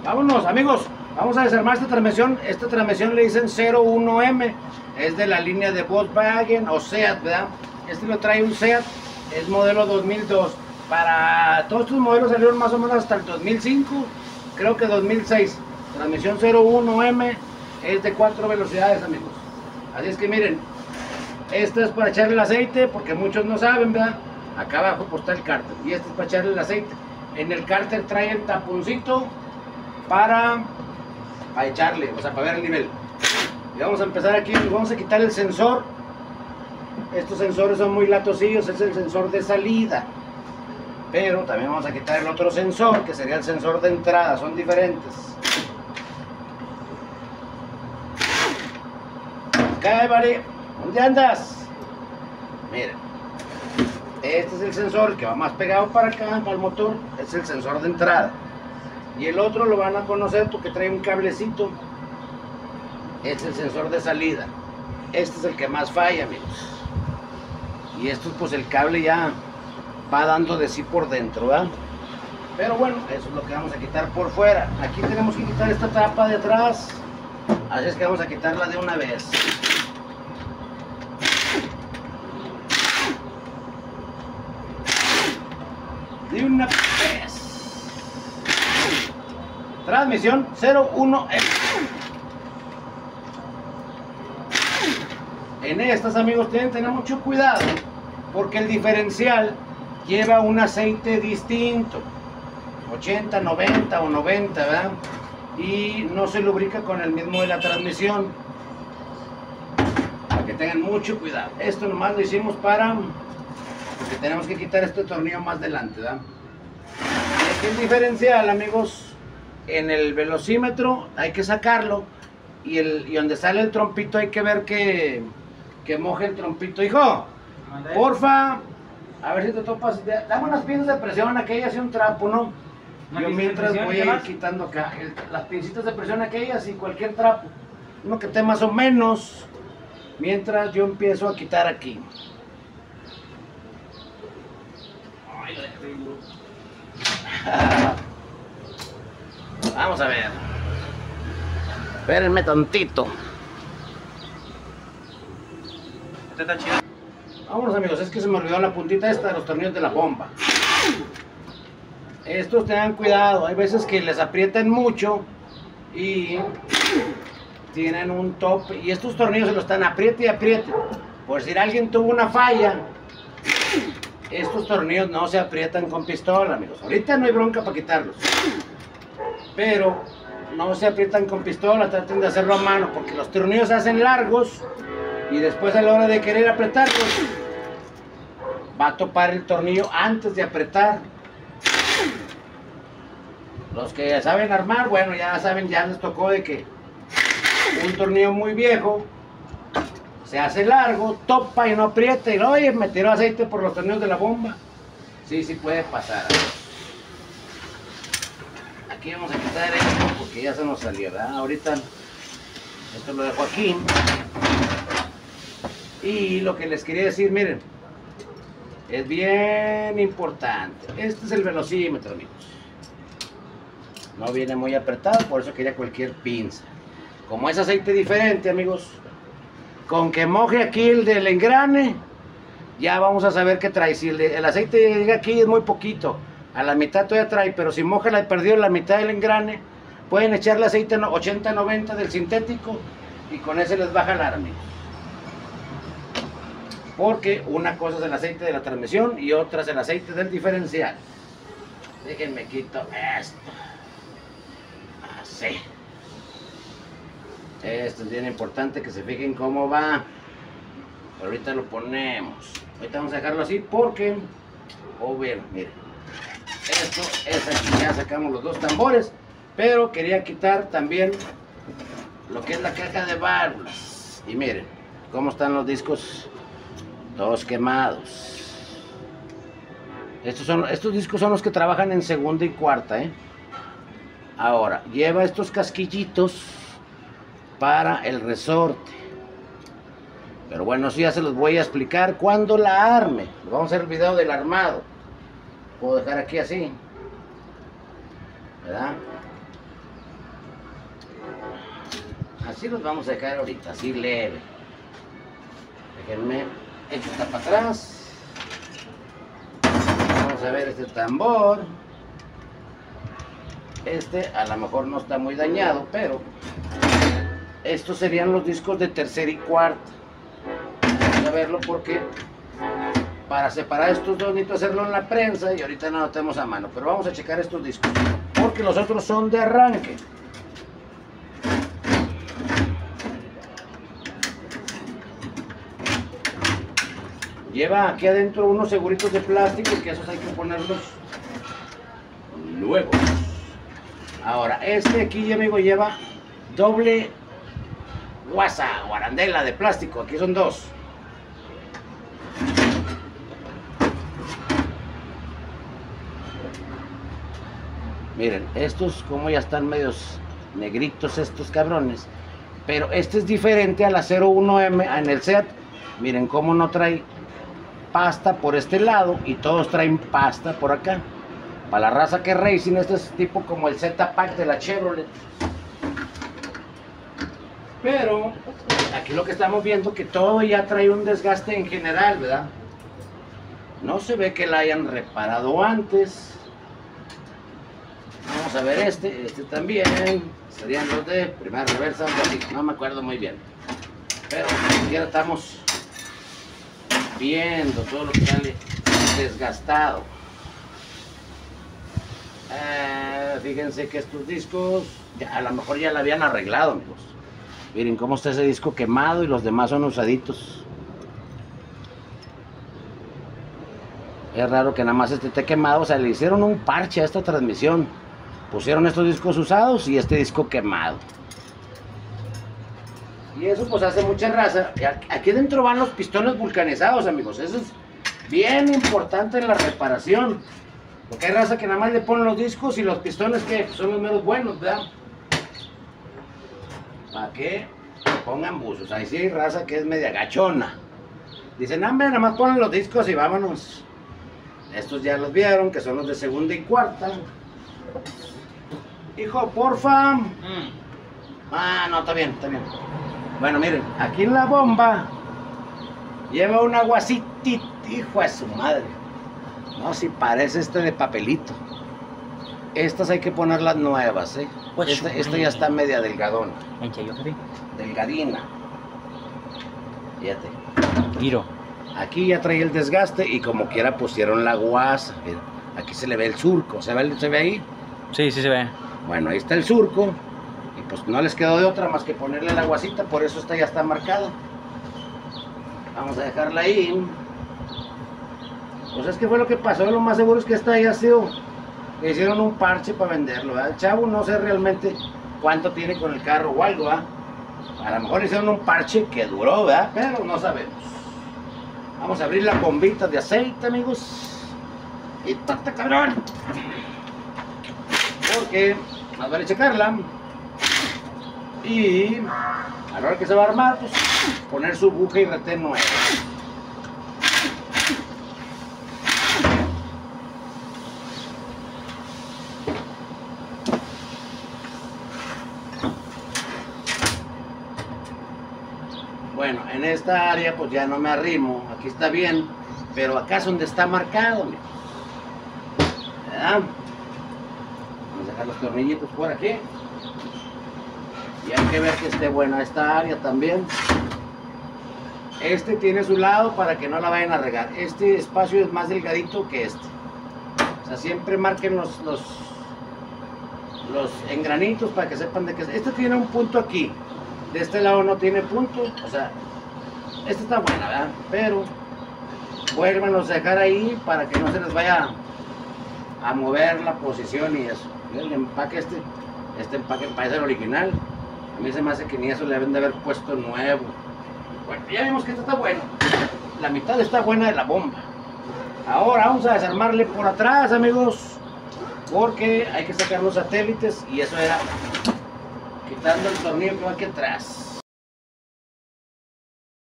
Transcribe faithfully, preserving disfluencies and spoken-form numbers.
Vámonos, amigos. Vamos a desarmar esta transmisión. Esta transmisión le dicen cero uno M. Es de la línea de Volkswagen o SEAT, ¿verdad? Este lo trae un SEAT. Es modelo dos mil dos. Para todos estos modelos salieron más o menos hasta el dos mil cinco. Creo que dos mil seis. Transmisión cero uno M. Es de cuatro velocidades, amigos. Así es que miren. Esto es para echarle el aceite, porque muchos no saben, ¿verdad? Acá abajo pues está el cárter. Y este es para echarle el aceite. En el cárter trae el taponcito para, para echarle, o sea, para ver el nivel. Y vamos a empezar aquí, vamos a quitar el sensor. Estos sensores son muy latosillos, es el sensor de salida. Pero también vamos a quitar el otro sensor, que sería el sensor de entrada, son diferentes. Acá, Bari, ¿dónde andas? Miren, este es el sensor que va más pegado para acá, para el motor, es el sensor de entrada. Y el otro lo van a conocer porque trae un cablecito. Es el sensor de salida. Este es el que más falla, amigos. Y esto pues el cable ya va dando de sí por dentro, ¿verdad? Pero bueno, eso es lo que vamos a quitar por fuera. Aquí tenemos que quitar esta tapa de atrás. Así es que vamos a quitarla de una vez. De una vez. Transmisión cero uno M. En estas, amigos, tienen que tener mucho cuidado porque el diferencial lleva un aceite distinto, ochenta, noventa o noventa, ¿verdad? Y no se lubrica con el mismo de la transmisión, para que tengan mucho cuidado. Esto nomás lo hicimos para, porque tenemos que quitar este tornillo más adelante, ¿verdad? Y aquí el diferencial, amigos, en el velocímetro hay que sacarlo y, el, y donde sale el trompito hay que ver que, que moje el trompito. Hijo, porfa, a ver si te topas, dame unas piezas de presión, aquellas y un trapo, ¿no? Yo mientras voy a ir quitando acá el, las pincitas de presión aquellas y cualquier trapo, uno que esté más o menos, mientras yo empiezo a quitar aquí. Ay, lo dejé duro. Vamos a ver. Espérenme tantito. Este está chido. Vámonos, amigos, es que se me olvidó la puntita esta de los tornillos de la bomba. Estos tengan cuidado, hay veces que les aprietan mucho y tienen un top. Y estos tornillos se los están apriete y apriete. Por si alguien tuvo una falla, estos tornillos no se aprietan con pistola, amigos. Ahorita no hay bronca para quitarlos. Pero no se aprietan con pistola, traten de hacerlo a mano porque los tornillos se hacen largos y después a la hora de querer apretarlos va a topar el tornillo antes de apretar. Los que ya saben armar, bueno, ya saben, ya les tocó de que un tornillo muy viejo se hace largo, topa y no aprieta y oye, me tiró aceite por los tornillos de la bomba. Sí, sí puede pasar. Aquí vamos a quitar esto porque ya se nos salió, ¿verdad? Ahorita esto lo dejo aquí. Y lo que les quería decir, miren, es bien importante. Este es el velocímetro, amigos. No viene muy apretado, por eso quería cualquier pinza. Como es aceite diferente, amigos, con que moje aquí el del engrane, ya vamos a saber qué trae. Si el, de, el aceite llega aquí es muy poquito, a la mitad todavía trae, pero si moja la perdió la mitad del engrane, pueden echarle aceite ochenta noventa del sintético y con ese les va a jalar, amigos. Porque una cosa es el aceite de la transmisión y otra es el aceite del diferencial. Déjenme quito esto. Así. Esto es bien importante que se fijen cómo va. Ahorita lo ponemos. Ahorita vamos a dejarlo así porque, oh, bien, miren. Esto es aquí, ya sacamos los dos tambores, pero quería quitar también lo que es la caja de válvulas. Y miren cómo están los discos, todos quemados. Estos, son, estos discos son los que trabajan en segunda y cuarta, ¿eh? Ahora, lleva estos casquillitos para el resorte. Pero bueno, eso ya se los voy a explicar cuando la arme. Vamos a hacer el video del armado. Puedo dejar aquí así, ¿verdad? Así los vamos a dejar ahorita, así leve. Déjenme, esto está para atrás. Vamos a ver este tambor. Este a lo mejor no está muy dañado, pero estos serían los discos de tercera y cuarta. Vamos a verlo porque para separar estos dos necesito hacerlo en la prensa y ahorita no lo tenemos a mano, pero vamos a checar estos discos porque los otros son de arranque. Lleva aquí adentro unos seguritos de plástico que esos hay que ponerlos luego. Ahora, este aquí, amigo, lleva doble guasa o arandela de plástico. Aquí son dos. Miren, estos como ya están medios negritos estos cabrones. Pero este es diferente a la cero uno M en el SEAT. Miren cómo no trae pasta por este lado y todos traen pasta por acá. Para la raza que es racing, este es tipo como el Z-Pack de la Chevrolet. Pero aquí lo que estamos viendo que todo ya trae un desgaste en general, ¿verdad? No se ve que la hayan reparado antes. Vamos a ver este, este también. Serían los de primera reversa, así, no me acuerdo muy bien. Pero ni siquiera estamos viendo todo lo que sale desgastado. Eh, fíjense que estos discos ya, a lo mejor ya la habían arreglado, amigos. Miren cómo está ese disco quemado y los demás son usaditos. Es raro que nada más este esté quemado. O sea, le hicieron un parche a esta transmisión. Pusieron estos discos usados y este disco quemado. Y eso pues hace mucha raza. Aquí dentro van los pistones vulcanizados, amigos. Eso es bien importante en la reparación. Porque hay raza que nada más le ponen los discos y los pistones que son los menos buenos, ¿verdad? ¿Para qué pongan buzos? Ahí sí hay raza que es media gachona. Dicen, hombre, nada más ponen los discos y vámonos. Estos ya los vieron, que son los de segunda y cuarta. Hijo, porfa. Mm. Ah, no, está bien, está bien. Bueno, miren, aquí en la bomba lleva un aguacitito, hijo de su madre. No, si parece este de papelito. Estas hay que ponerlas nuevas, ¿eh? Esta, esta ya está media delgadona. Delgadina. Fíjate. Giro. Aquí ya trae el desgaste y como quiera pusieron la guasa. Mira, aquí se le ve el surco. ¿Se ve, ¿Se ve ahí? Sí, sí se ve. Bueno, ahí está el surco. Y pues no les quedó de otra más que ponerle la guasita. Por eso esta ya está marcada. Vamos a dejarla ahí. Pues es que fue lo que pasó, lo más seguro es que esta haya sido, que hicieron un parche para venderlo, ¿verdad? El chavo no sé realmente cuánto tiene con el carro o algo, ¿verdad? A lo mejor hicieron un parche que duró, ¿verdad? Pero no sabemos. Vamos a abrir la bombita de aceite, amigos. Y ¡tata, cabrón! Porque más vale checarla. Y a la hora que se va a armar, pues poner su buque y retén nuevo. Bueno, en esta área pues ya no me arrimo, aquí está bien, pero acá es donde está marcado, mira. ¿Verdad? Vamos a dejar los tornillitos por aquí. Y hay que ver que esté buena esta área también. Este tiene su lado para que no la vayan a regar. Este espacio es más delgadito que este. O sea, siempre marquen los, los, los engranitos para que sepan de qué es. Este tiene un punto aquí. De este lado no tiene punto, o sea, esta está buena, ¿verdad? Pero vuélvanlos a dejar ahí para que no se les vaya a mover la posición y eso. El empaque este, este empaque parece el original. A mí se me hace que ni eso le deben de haber puesto nuevo. Bueno, ya vimos que esta está buena. La mitad está buena de la bomba. Ahora vamos a desarmarle por atrás, amigos, porque hay que sacar los satélites y eso era quitando el tornillo que va aquí atrás.